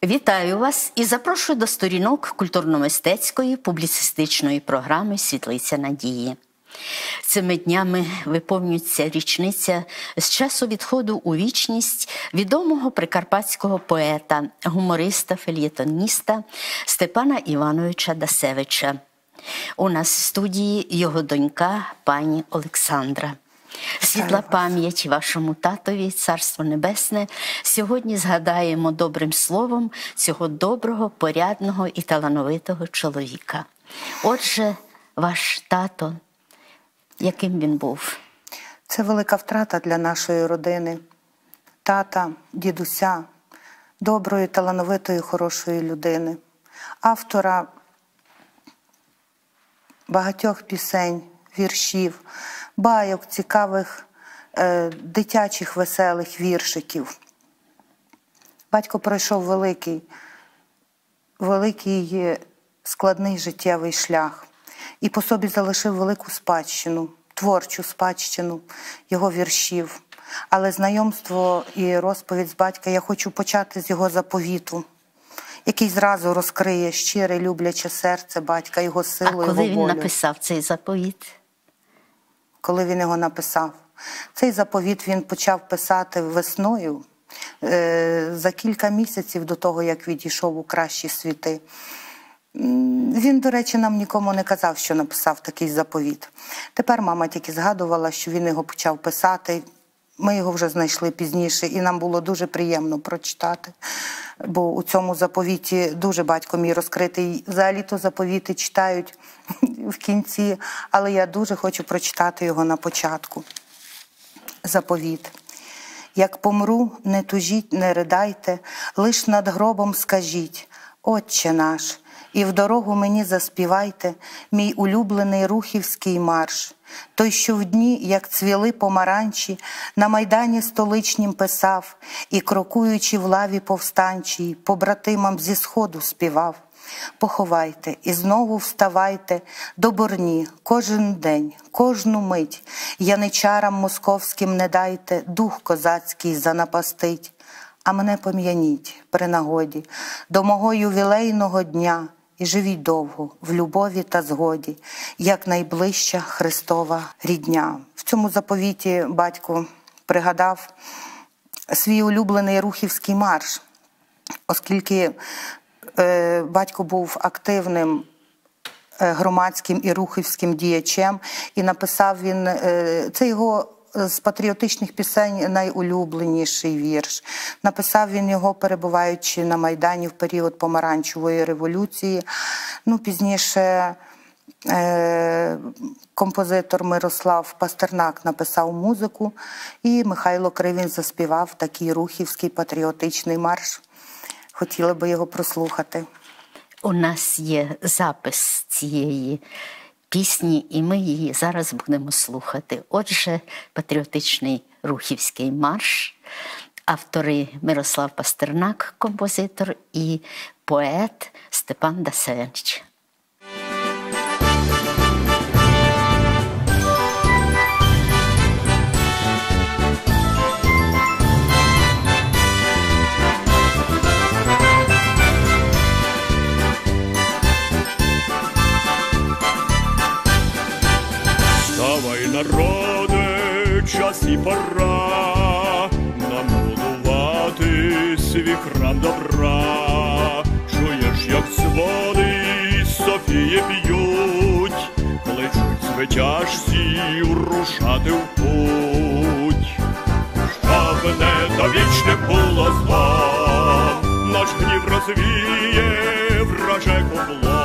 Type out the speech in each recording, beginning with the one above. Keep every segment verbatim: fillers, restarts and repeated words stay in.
Вітаю вас і запрошую до сторінок культурно-мистецької публіцистичної програми «Світлиця надії». Цими днями виповнюється річниця з часу відходу у вічність відомого прикарпатського поета, гумориста, фельєтоніста Степана Івановича Дасевича. У нас в студії його донька пані Олександра. Світла пам'ять вашому татові, Царство Небесне. Сьогодні згадаємо добрим словом цього доброго, порядного і талановитого чоловіка. Отже, ваш тато, яким він був? Це велика втрата для нашої родини. Тата, дідуся, доброї, талановитої, хорошої людини. Автора багатьох пісень, віршів, байок, цікавих, е, дитячих, веселих віршиків. Батько пройшов великий, великий складний життєвий шлях і по собі залишив велику спадщину, творчу спадщину його віршів. Але знайомство і розповідь з батька я хочу почати з його заповіту, який зразу розкриє щире, любляче серце батька, його силу, його волю. А коли він написав цей заповіт? Коли він його написав. Цей заповіт він почав писати весною, за кілька місяців до того, як відійшов у кращі світи. Він, до речі, нам нікому не казав, що написав такий заповіт. Тепер мама тільки згадувала, що він його почав писати. Ми його вже знайшли пізніше, і нам було дуже приємно прочитати. Бо у цьому заповіті дуже батько мій розкритий. Взагалі-то заповіти читають в кінці, але я дуже хочу прочитати його на початку. Заповіт. Як помру, не тужіть, не ридайте, лиш над гробом скажіть: «Отче наш», і в дорогу мені заспівайте мій улюблений рухівський марш. Той, що в дні, як цвіли помаранчі, на майдані столичнім писав, і, крокуючи в лаві повстанчій, побратимам зі сходу співав. Поховайте і знову вставайте до борні кожен день, кожну мить. Яничарам московським не дайте дух козацький занапастить. А мене пом'яніть при нагоді до мого ювілейного дня, і живіть довго в любові та згоді, як найближча Христова рідня. В цьому заповіті батько пригадав свій улюблений рухівський марш, оскільки е, батько був активним е, громадським і рухівським діячем, і написав він, е, це його з патріотичних пісень найулюбленіший вірш. Написав він його, перебуваючи на Майдані в період Помаранчевої революції. Ну, пізніше е композитор Мирослав Пастернак написав музику, і Михайло Кривін заспівав такий рухівський патріотичний марш. Хотіли би його прослухати. У нас є запис цієї пісні, і ми її зараз будемо слухати. Отже, патріотичний рухівський марш, автори Мирослав Пастернак, композитор, і поет Степан Дасевич. Вставай, народе, час і пора нам будувати свій храм добра. Чуєш, як дзвони Софії б'ють, кличуть звитяжці рушати в путь. Щоб не довічне було зло, наш гнів розвіє враже кубло.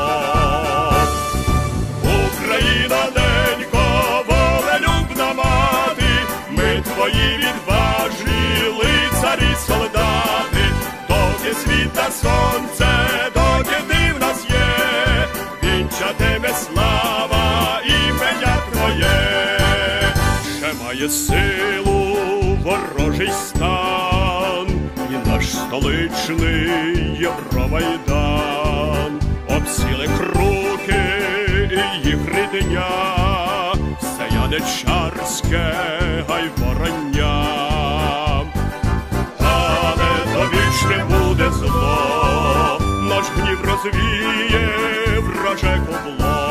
Україна, ненько, волелюбна мати, ми твої відважні лицарі солдати. Доки світа сонце, доки ти в нас є, вінчатиме слава ім'я твоє. Ще має силу ворожий стан, і наш столичний Євромайдан. Обсіли круки їх рідня, все яничарське гай вороння. Але довічне буде зло, розвіє враже кубло.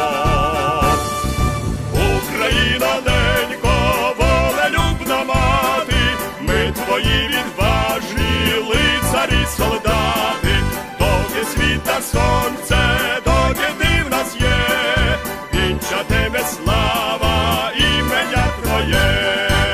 Україна, ненько, волелюбна мати, ми твої відважні лицарі солдати, доки світа сонце, доки ти в нас є, вінчатиме слава ім'я твоє.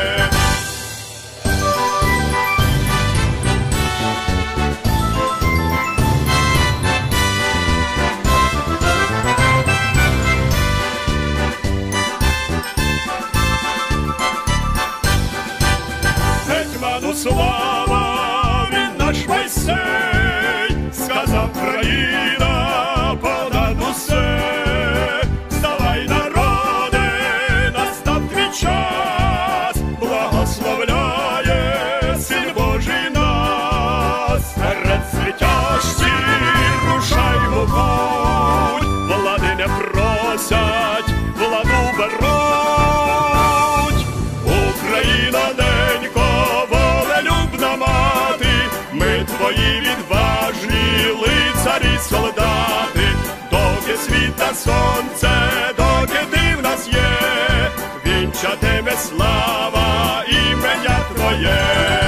Гетьману слава, він наш Мойсей, сказав країна понад усе. Вставай, народе, настав твій час, благословляє Син Божий нас. Перед святящі рушаймо путь, влади не просять, владу беруть. Україна, ненько, волелюбна мати, ми твої відважні лицарі солдати, доки світа сонце, доки ти в нас є, вінчатиме слава ім'я твоє.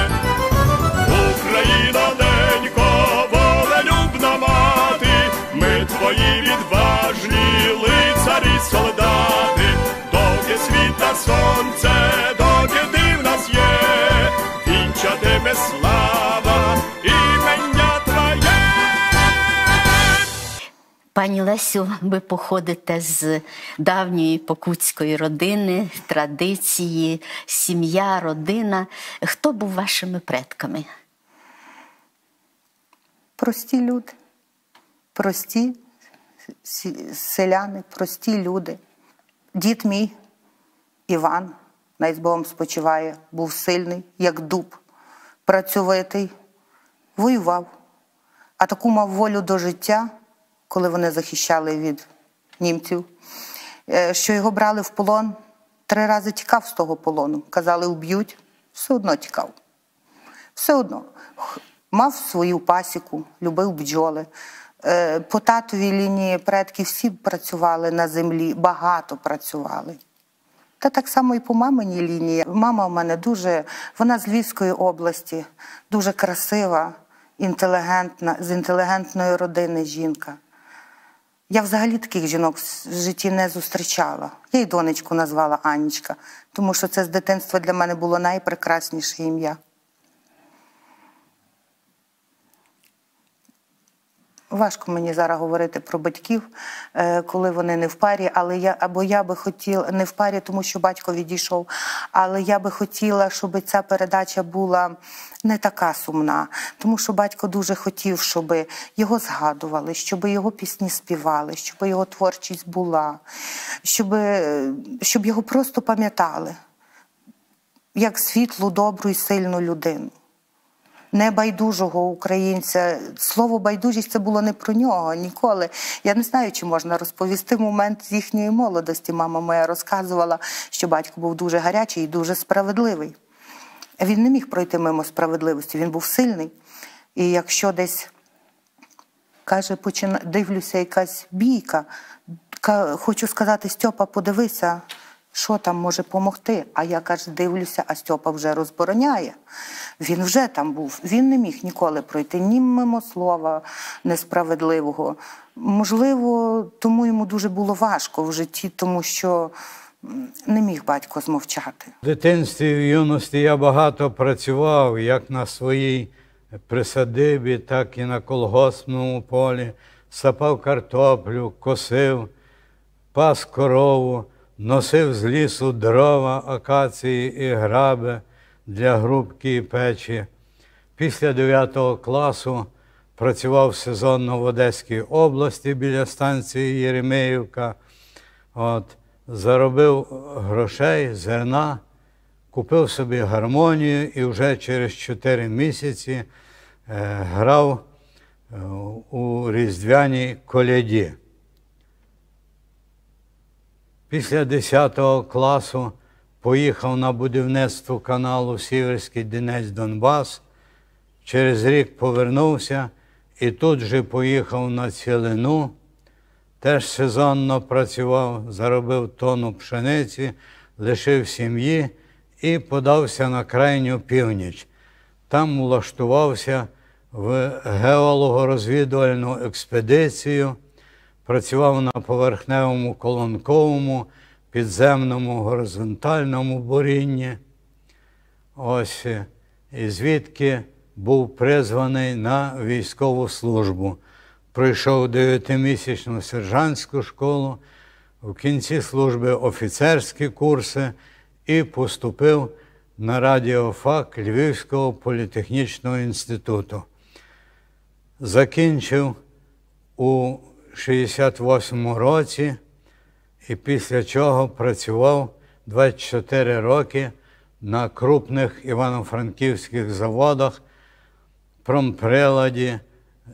Україна, ненько, волелюбна мати, ми твої відважні лицарі солдати, доки світа сонце, доки ти в нас є, вінчатиме слава ім'я твоє. Пані Лесю, ви походите з давньої покутської родини, традиції, сім'я, родина. Хто був вашими предками? Прості люди, прості селяни, прості люди. Дід мій, Іван, най з Богом спочиває, був сильний, як дуб, працьовитий, воював. А таку мав волю до життя, коли вони захищали від німців, що його брали в полон, три рази тікав з того полону. Казали, уб'ють, все одно тікав. Все одно. Мав свою пасіку, любив бджоли. По татовій лінії предків всі працювали на землі, багато працювали. Та так само і по маминій лінії. Мама в мене дуже, вона з Львівської області, дуже красива, інтелігентна, з інтелігентної родини жінка. Я взагалі таких жінок в житті не зустрічала. Я й донечку назвала Анічка, тому що це з дитинства для мене було найпрекрасніше ім'я. Важко мені зараз говорити про батьків, коли вони не в парі, але я, або я би хотіла, не в парі, тому що батько відійшов, але я би хотіла, щоб ця передача була не така сумна, тому що батько дуже хотів, щоб його згадували, щоб його пісні співали, щоб його творчість була, щоб, щоб його просто пам'ятали, як світлу, добру і сильну людину. Небайдужого українця. Слово «байдужість» – це було не про нього ніколи. Я не знаю, чи можна розповісти момент з їхньої молодості. Мама моя розказувала, що батько був дуже гарячий і дуже справедливий. Він не міг пройти мимо справедливості, він був сильний. І якщо десь, каже, почина... дивлюся, якась бійка, хочу сказати, Стьопа, подивися, що там може помогти? А я, каже, дивлюся, а Стьопа вже розбороняє. Він вже там був. Він не міг ніколи пройти ні мимо слова несправедливого. Можливо, тому йому дуже було важко в житті, тому що не міг батько змовчати. В дитинстві і в юності я багато працював, як на своїй присадибі, так і на колгоспному полі. Сапав картоплю, косив, пас корову, носив з лісу дрова, акації і граби для грубки і печі. Після дев'ятого класу працював сезонно в Одеській області біля станції Єремеївка. От, заробив грошей, зерна, купив собі гармонію і вже через чотири місяці е, грав е, у різдвяній коляді. Після десятого класу поїхав на будівництво каналу Сіверський Донець-Донбас. Через рік повернувся і тут же поїхав на цілину, теж сезонно працював, заробив тонну пшениці, лишив сім'ї і подався на крайню північ. Там влаштувався в геолого-розвідувальну експедицію, працював на поверхневому колонковому, підземному горизонтальному бурінні. Ось, і звідки був призваний на військову службу. Пройшов дев'ятимісячну сержантську школу, в кінці служби офіцерські курси і поступив на радіофак Львівського політехнічного інституту. Закінчив у шістдесят восьмому році і після чого працював двадцять чотири роки на крупних івано-франківських заводах, Промприладі,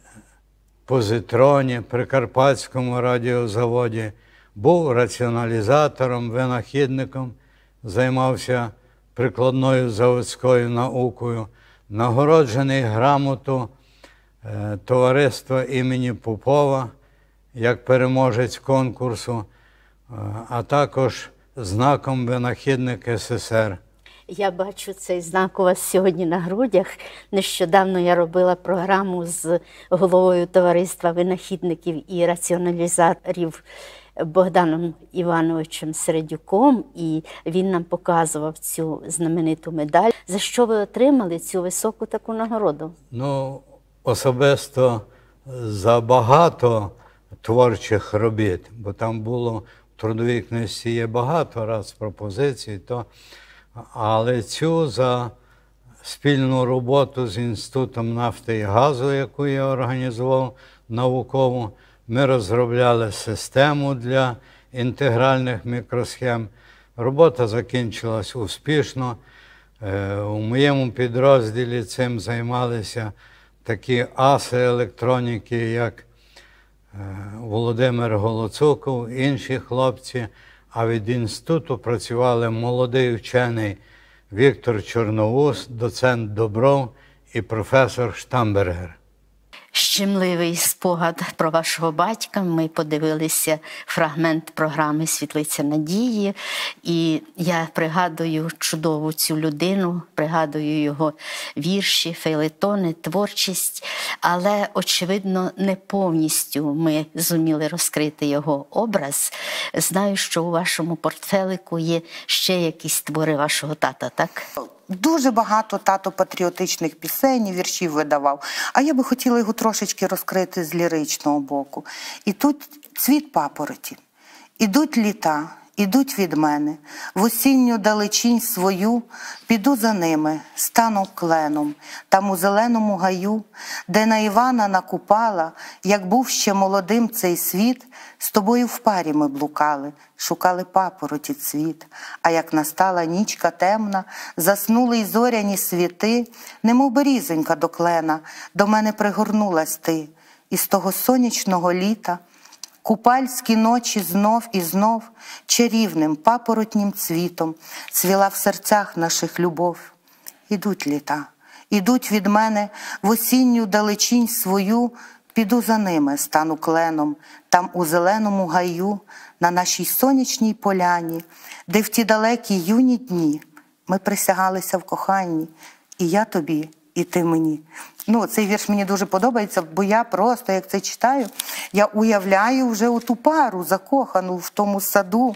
Позитроні, Прикарпатському радіозаводі. Був раціоналізатором, винахідником, займався прикладною заводською наукою, нагороджений грамоту товариства імені Попова як переможець конкурсу, а також знаком винахідник ес ес ер. Я бачу цей знак у вас сьогодні на грудях. Нещодавно я робила програму з головою товариства винахідників і раціоналізаторів Богданом Івановичем Середюком, і він нам показував цю знамениту медаль. За що ви отримали цю високу таку нагороду? Ну, особисто за багато творчих робіт, бо там було в трудовій книжці є багато раз пропозицій, то, але цю за спільну роботу з Інститутом нафти і газу, яку я організував науково, ми розробляли систему для інтегральних мікросхем. Робота закінчилась успішно. У моєму підрозділі цим займалися такі аси електроніки, як Володимир Голоцуков, інші хлопці. А від інституту працювали молодий вчений Віктор Чорноус, доцент Добров і професор Штамбергер. Щемливий спогад про вашого батька. Ми подивилися фрагмент програми «Світлиця надії». І я пригадую чудову цю людину, пригадую його вірші, фейлетони, творчість. Але, очевидно, не повністю ми зуміли розкрити його образ. Знаю, що у вашому портфелику є ще якісь твори вашого тата, так? Дуже багато тато патріотичних пісень, віршів видавав. А я би хотіла його трошечки розкрити з ліричного боку. І тут цвіт папороті. Ідуть літа, ідуть від мене, в осінню далечінь свою, піду за ними, стану кленом, там у зеленому гаю, де на Івана накупала, як був ще молодим цей світ, з тобою в парі ми блукали, шукали папороті цвіт. А як настала нічка темна, заснули й зоряні світи, немов берізонька до клена, до мене пригорнулась ти. І з того сонячного літа купальські ночі знов і знов чарівним папоротнім цвітом цвіла в серцях наших любов. Ідуть літа, ідуть від мене в осінню далечінь свою, піду за ними, стану кленом, там у зеленому гаю, на нашій сонячній поляні, де в ті далекі юні дні ми присягалися в коханні, і я тобі, і ти мені. Ну, цей вірш мені дуже подобається, бо я просто, як це читаю, я уявляю вже оту пару закохану в тому саду.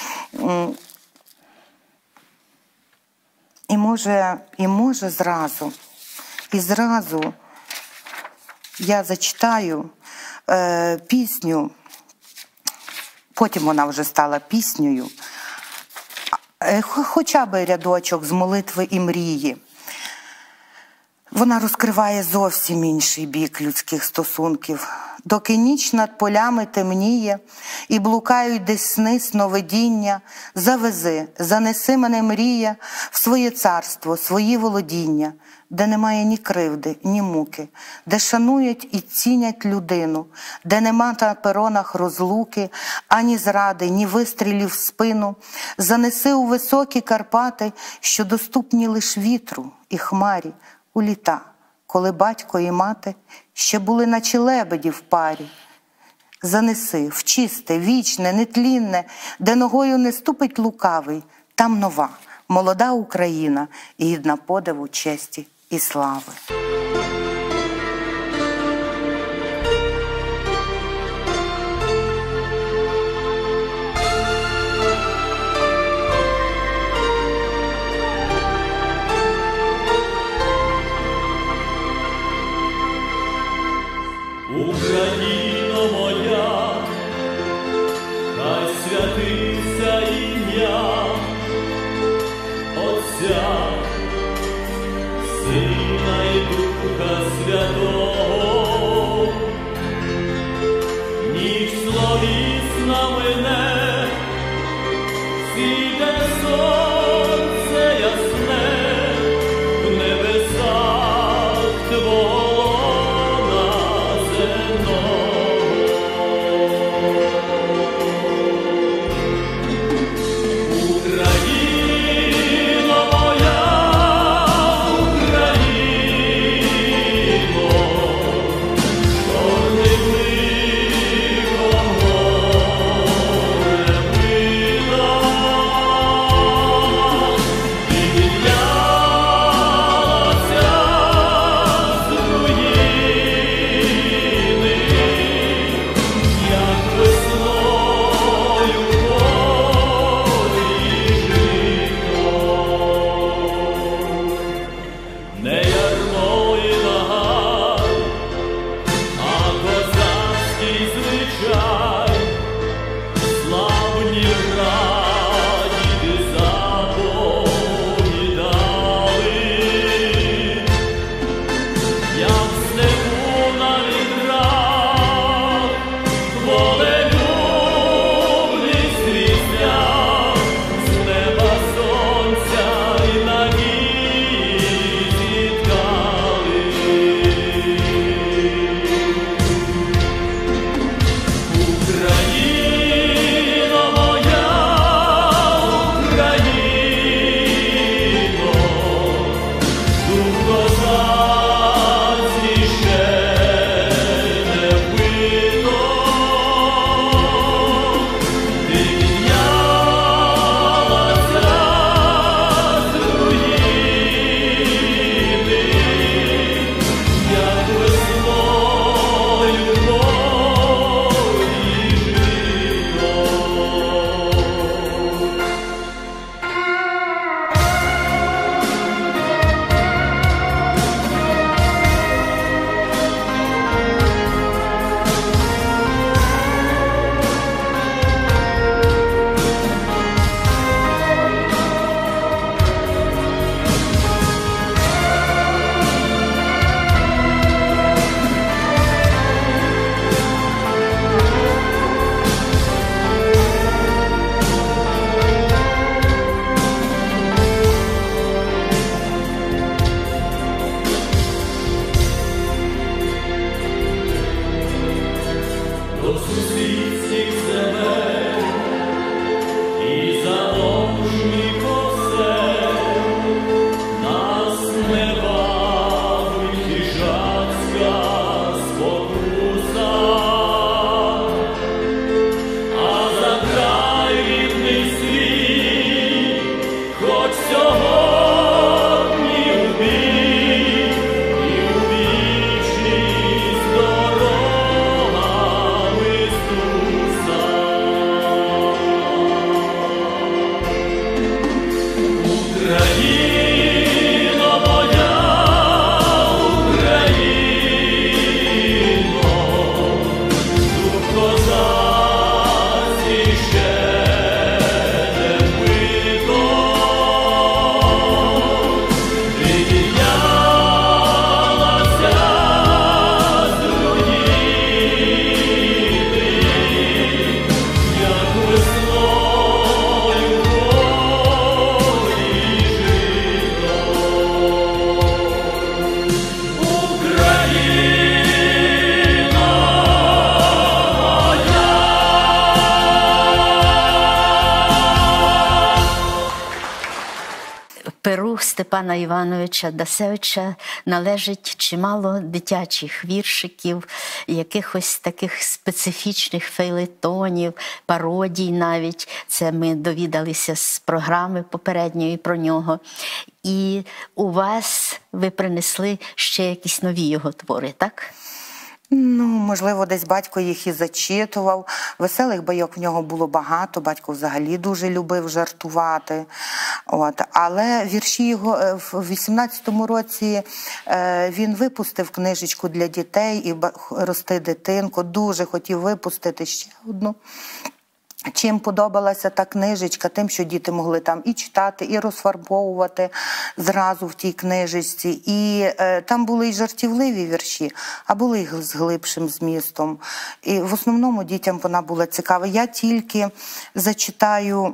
І може, і може зразу, і зразу я зачитаю е, пісню, потім вона вже стала піснею, е, хоча б рядочок з молитви і мрії. Вона розкриває зовсім інший бік людських стосунків. Доки ніч над полями темніє і блукають десь сни сновидіння, завези, занеси мене, мрія, в своє царство, свої володіння, де немає ні кривди, ні муки, де шанують і цінять людину, де нема на перонах розлуки, ані зради, ні вистрілів в спину. Занеси у високі Карпати, що доступні лиш вітру і хмарі, у літа, коли батько і мати ще були наче лебеді в парі. Занеси в чисте, вічне, нетлінне, де ногою не ступить лукавий, там нова, молода Україна, гідна подиву, честі і слави. Україно моя, хай святиться ім'я Отця, Сина і Духа Святого. Ніч словісна мине, зійде сонце ясне, в небесах Твого. Дорогами стук. Степана Івановича Дасевича належить чимало дитячих віршиків, якихось таких специфічних фейлетонів, пародій навіть. Це ми довідалися з програми попередньої про нього. І у вас ви принесли ще якісь нові його твори, так? Ну, можливо, десь батько їх і зачитував. Веселих байок в нього було багато, батько взагалі дуже любив жартувати. От. Але вірші його в вісімнадцятому році він випустив книжечку для дітей і «Рости, дитинко», дуже хотів випустити ще одну. Чим подобалася та книжечка? Тим, що діти могли там і читати, і розфарбовувати зразу в тій книжечці. І е, там були і жартівливі вірші, а були і з глибшим змістом. І в основному дітям вона була цікава. Я тільки зачитаю,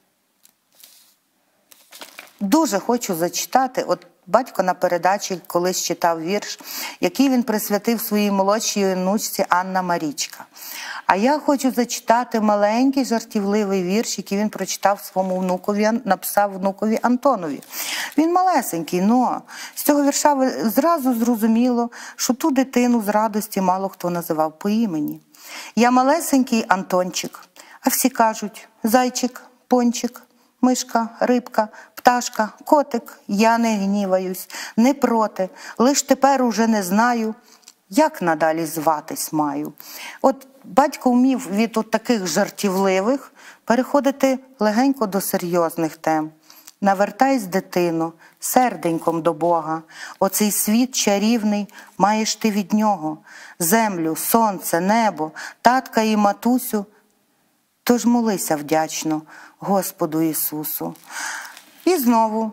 дуже хочу зачитати, от батько на передачі колись читав вірш, який він присвятив своїй молодшій онучці Анна Марічка. А я хочу зачитати маленький жартівливий вірш, який він прочитав своєму внукові, написав внукові Антонові. Він малесенький, але з цього вірша зразу зрозуміло, що ту дитину з радості мало хто називав по імені. Я малесенький Антончик, а всі кажуть зайчик, пончик, мишка, рибка, пташка, котик. Я не гніваюсь, не проти, лиш тепер уже не знаю, як надалі зватись маю. От батько вмів від от таких жартівливих переходити легенько до серйозних тем. Навертайся, дитино, серденьком до Бога. Оцей світ чарівний маєш ти від нього. Землю, сонце, небо, татка і матусю. Тож молися вдячно Господу Ісусу. І знову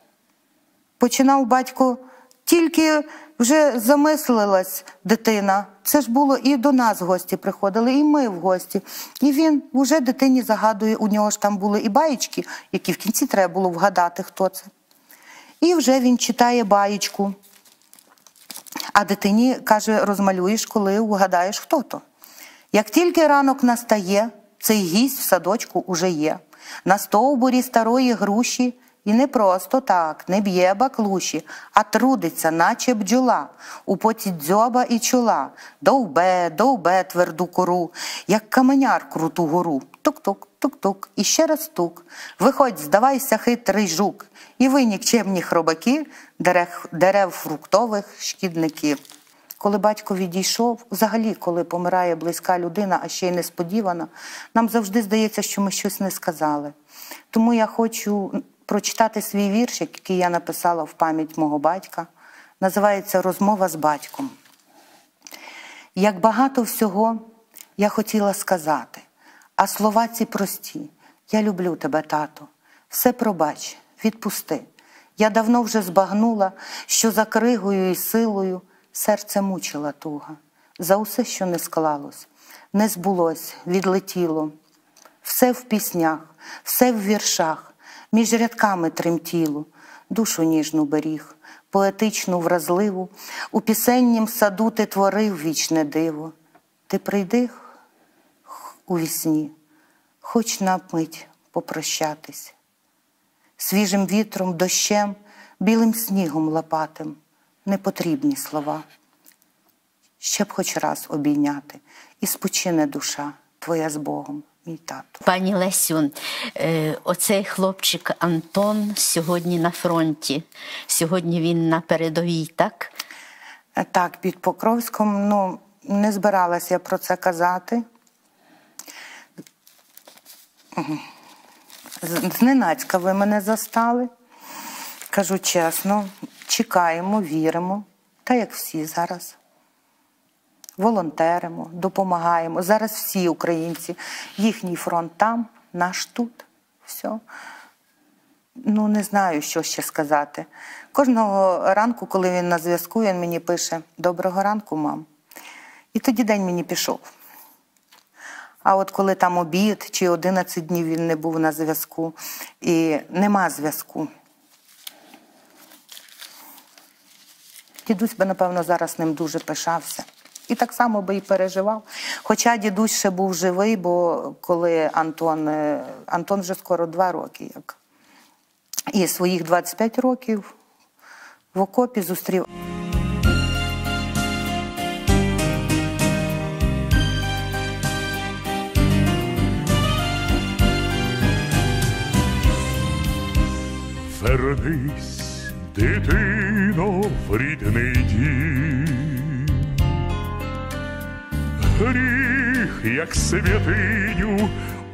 починав батько, тільки вже замислилась дитина. Це ж було і до нас гості приходили, і ми в гості. І він вже дитині загадує, у нього ж там були і баєчки, які в кінці треба було вгадати, хто це. І вже він читає баєчку. А дитині каже, розмалюєш, коли вгадаєш, хто то. Як тільки ранок настає, цей гість в садочку уже є. На стовбурі старої груші і не просто так, не б'є баклуші, а трудиться, наче бджола, у поті дзьоба і чола, довбе, довбе тверду кору, як каменяр круту гору. Тук-тук, тук-тук, і ще раз тук. Виходь, здавайся, хитрий жук, і ви, нікчемні хробаки, дерев, дерев фруктових шкідників. Коли батько відійшов, взагалі, коли помирає близька людина, а ще й несподівана, нам завжди здається, що ми щось не сказали. Тому я хочу прочитати свій віршик, який я написала в пам'ять мого батька. Називається «Розмова з батьком». Як багато всього я хотіла сказати, а слова ці прості. Я люблю тебе, тато. Все пробач, відпусти. Я давно вже збагнула, що за кригою і силою серце мучила туга. За усе, що не склалось, не збулось, відлетіло. Все в піснях, все в віршах, між рядками тремтіло. Душу ніжну беріг, поетичну, вразливу, у пісеннім саду ти творив вічне диво. Ти прийди у вісні, хоч на мить попрощатись. Свіжим вітром, дощем, білим снігом лопатим. Не потрібні слова. Ще б хоч раз обійняти. І спочине душа твоя з Богом, мій тато. Пані Лесю, оцей хлопчик Антон сьогодні на фронті. Сьогодні він на передовій, так? Так, під Покровськом. Ну, не збиралася я про це казати. Зненацька ви мене застали. Кажу чесно, чекаємо, віримо. Та як всі зараз. Волонтеримо, допомагаємо. Зараз всі українці, їхній фронт там, наш тут. Все. Ну, не знаю, що ще сказати. Кожного ранку, коли він на зв'язку, він мені пише: «Доброго ранку, мам». І тоді день мені пішов. А от коли там обід, чи одинадцять днів він не був на зв'язку, і нема зв'язку. Дідусь би, напевно, зараз ним дуже пишався. І так само би і переживав. Хоча дідусь ще був живий, бо коли Антон... Антон вже скоро два роки, як І своїх двадцять п'ять років в окопі зустрів. Вернись, дитино, в рідний дім. Гріх, як святиню,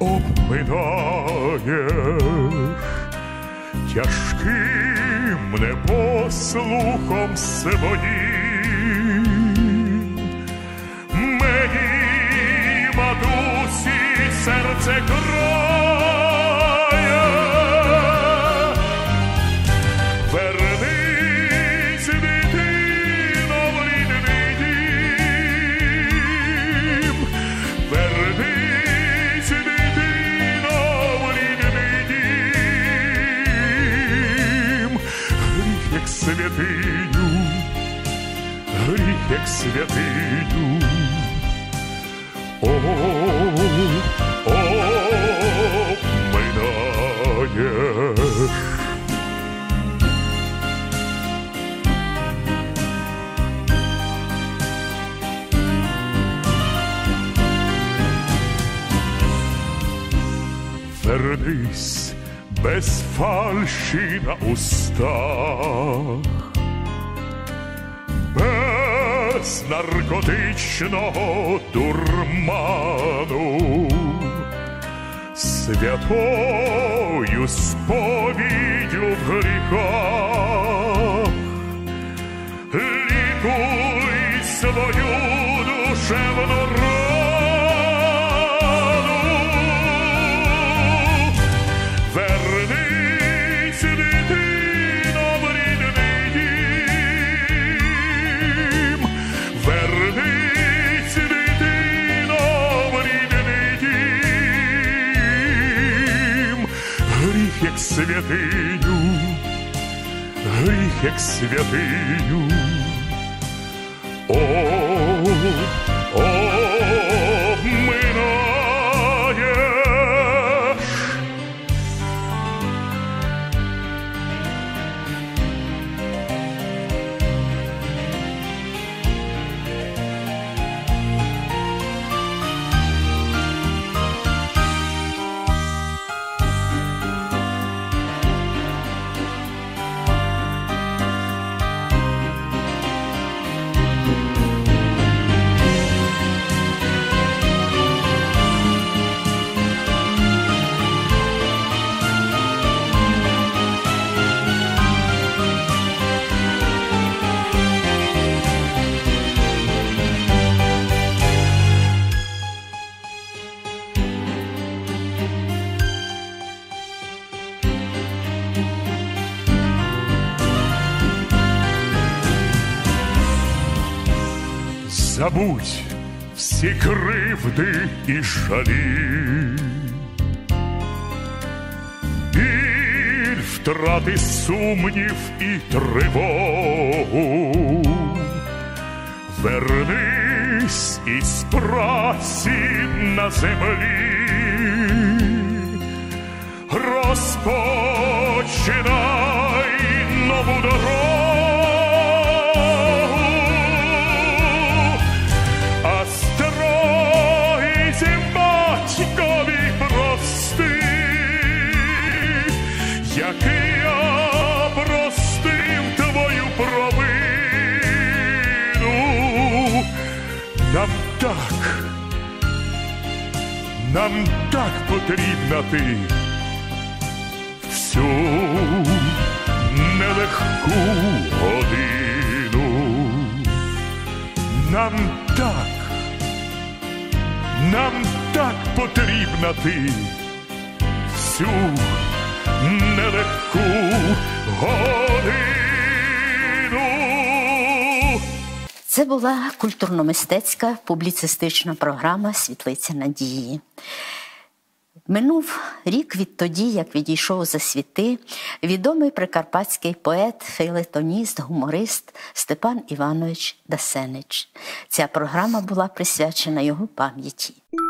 обминаєш, тяжким непослухом своїм. Мені, матусі, серце крає. Вернись, дитино, в рідний дім. Вернись, дитино, в рідний дім. Гріх, як святиню, гріх, як святиню. О, о, минаєш. Вернись без фальші на устах, без наркотичного дурману, святою сповіддю в гріхах. Лікуй свою душевну рану. Вернись, дитино, в рідний дім. Вернись, дитино, в рідний дім. Гріх, як святиню, гріх, як святиню. О, о, минаєш. Забудь всі кривди і жалі, біль втрати, сумнів і тривогу. Вернись із праці на землі, розпочинай нову дорогу. Як я простив твою провину, нам так, нам так потрібна ти всю нелегку годину. Нам так, нам так потрібна ти всю нелегку годину. Це була культурно-мистецька публіцистична програма «Світлиця надії». Минув рік відтоді, як відійшов за світи відомий прикарпатський поет, фейлетоніст, гуморист Степан Іванович Дасенич. Ця програма була присвячена його пам'яті.